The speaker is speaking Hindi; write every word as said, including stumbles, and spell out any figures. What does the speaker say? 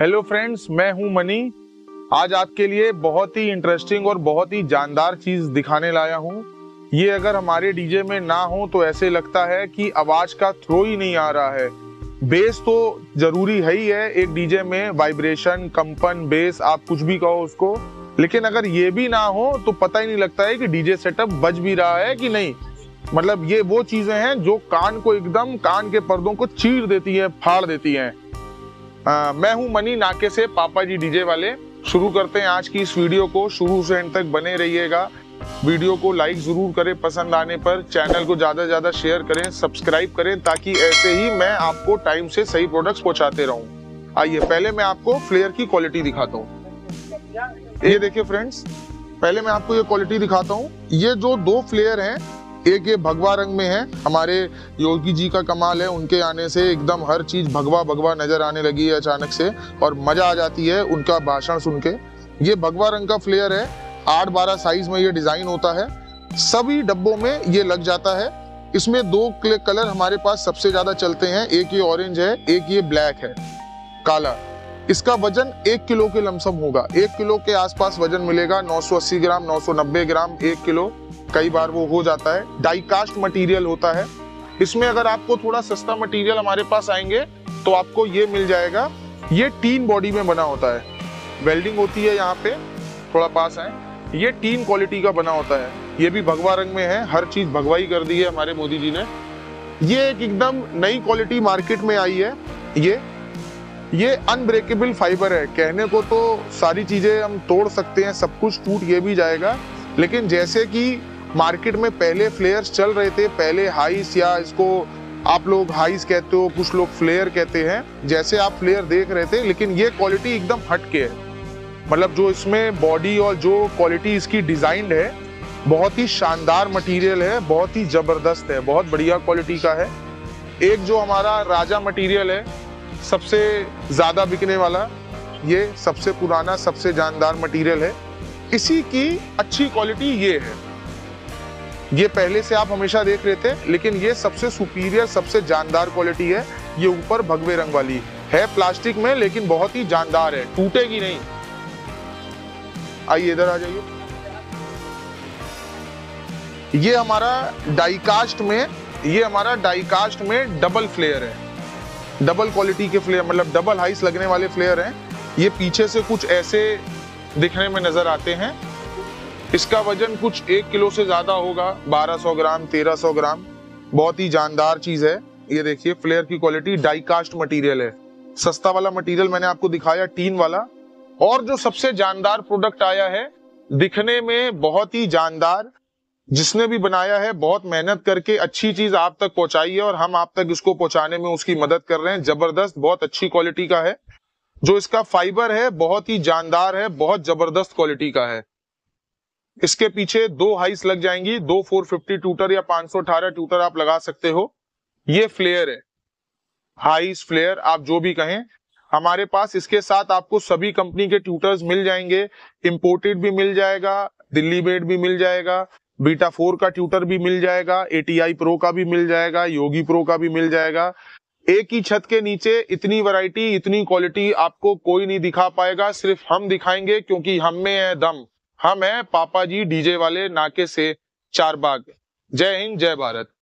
हेलो फ्रेंड्स, मैं हूं मनी। आज आपके लिए बहुत ही इंटरेस्टिंग और बहुत ही जानदार चीज दिखाने लाया हूं। ये अगर हमारे डीजे में ना हो तो ऐसे लगता है कि आवाज का थ्रो ही नहीं आ रहा है। बेस तो जरूरी है ही है एक डीजे में, वाइब्रेशन, कंपन, बेस, आप कुछ भी कहो उसको, लेकिन अगर ये भी ना हो तो पता ही नहीं लगता है कि डीजे सेटअप बज भी रहा है कि नहीं। मतलब ये वो चीजें हैं जो कान को एकदम, कान के पर्दों को चीर देती है, फाड़ देती हैं। आ, मैं हूं मनी, नाके से पापा जी डीजे वाले। शुरू करते हैं आज की इस वीडियो को। शुरू से एंड तक बने रहिएगा। वीडियो को लाइक जरूर करें, पसंद आने पर चैनल को ज्यादा से ज्यादा शेयर करें, सब्सक्राइब करें, ताकि ऐसे ही मैं आपको टाइम से सही प्रोडक्ट्स पहुंचाते रहूं। आइए पहले मैं आपको फ्लेयर की क्वालिटी दिखाता हूं। ये देखिए फ्रेंड्स, पहले मैं आपको ये क्वालिटी दिखाता हूं। ये जो दो फ्लेयर हैं, एक ये भगवा रंग में है, हमारे योगी जी का कमाल है, उनके आने से एकदम हर चीज भगवा भगवा नजर आने लगी है अचानक से, और मजा आ जाती है उनका भाषण सुन के। ये भगवा रंग का फ्लेयर है, आठ बारह साइज में ये डिजाइन होता है, सभी डब्बों में ये लग जाता है। इसमें दो कलर हमारे पास सबसे ज्यादा चलते हैं, एक ये ऑरेंज है, एक ये ब्लैक है, काला। इसका वजन एक किलो के लमसम होगा, एक किलो के आसपास वजन मिलेगा, नौ सौ अस्सी ग्राम, नौ सौ नब्बे ग्राम, एक किलो, कई बार वो हो जाता है। डाई कास्ट मटेरियल होता है इसमें। अगर आपको थोड़ा सस्ता मटेरियल हमारे पास आएंगे तो आपको ये मिल जाएगा। ये टीन बॉडी में बना होता है, वेल्डिंग होती है यहाँ पे, थोड़ा पास है। ये टीन क्वालिटी का बना होता है, ये भी भगवा रंग में है, हर चीज भगवाई कर दी है हमारे मोदी जी ने। ये एक एकदम नई क्वालिटी मार्केट में आई है। ये ये अनब्रेकेबल फाइबर है। कहने को तो सारी चीजें हम तोड़ सकते हैं, सब कुछ टूट ये भी जाएगा, लेकिन जैसे कि मार्केट में पहले फ्लेयर्स चल रहे थे, पहले हाइस, या इसको आप लोग हाइस कहते हो, कुछ लोग फ्लेयर कहते हैं, जैसे आप फ्लेयर देख रहे थे, लेकिन ये क्वालिटी एकदम हटके है। मतलब जो इसमें बॉडी और जो क्वालिटी इसकी डिजाइन है, बहुत ही शानदार मटेरियल है, बहुत ही जबरदस्त है, बहुत बढ़िया क्वालिटी का है। एक जो हमारा राजा मटेरियल है, सबसे ज्यादा बिकने वाला, ये सबसे पुराना, सबसे जानदार मटेरियल है। इसी की अच्छी क्वालिटी ये है। ये पहले से आप हमेशा देख रहे थे, लेकिन ये सबसे सुपीरियर, सबसे जानदार क्वालिटी है। ये ऊपर भगवे रंग वाली है, प्लास्टिक में, लेकिन बहुत ही जानदार है, टूटेगी नहीं। आइए इधर आ जाइए। ये हमारा डाईकास्ट में, ये हमारा डाईकास्ट में डबल फ्लेयर है, डबल क्वालिटी के फ्लेयर, मतलब डबल हाइस लगने वाले फ्लेयर हैं। ये पीछे से कुछ ऐसे दिखने में नजर आते हैं। इसका वजन कुछ एक किलो से ज्यादा होगा, बारह सौ ग्राम, तेरह सौ ग्राम। बहुत ही जानदार चीज है। ये देखिए फ्लेयर की क्वालिटी, डाई कास्ट मटेरियल है। सस्ता वाला मटेरियल मैंने आपको दिखाया, टीन वाला। और जो सबसे जानदार प्रोडक्ट आया है, दिखने में बहुत ही जानदार, जिसने भी बनाया है बहुत मेहनत करके अच्छी चीज आप तक पहुंचाई है, और हम आप तक इसको पहुंचाने में उसकी मदद कर रहे हैं। जबरदस्त, बहुत अच्छी क्वालिटी का है। जो इसका फाइबर है बहुत ही जानदार है, बहुत जबरदस्त क्वालिटी का है। इसके पीछे दो हाइस लग जाएंगी, दो चार सौ पचास ट्यूटर या पाँच सौ अठारह ट्यूटर आप लगा सकते हो। ये फ्लेयर है, हाइस, फ्लेयर, आप जो भी कहें, हमारे पास इसके साथ आपको सभी कंपनी के ट्यूटर्स मिल जाएंगे। इंपोर्टेड भी मिल जाएगा, दिल्ली मेड भी मिल जाएगा, बीटा फोर का ट्यूटर भी मिल जाएगा, एटीआई प्रो का भी मिल जाएगा, योगी प्रो का भी मिल जाएगा। एक ही छत के नीचे इतनी वैरायटी, इतनी क्वालिटी आपको कोई नहीं दिखा पाएगा, सिर्फ हम दिखाएंगे, क्योंकि हम में है दम। हम हैं पापा जी डीजे वाले, नाके से चार बाग। जय हिंद, जय भारत।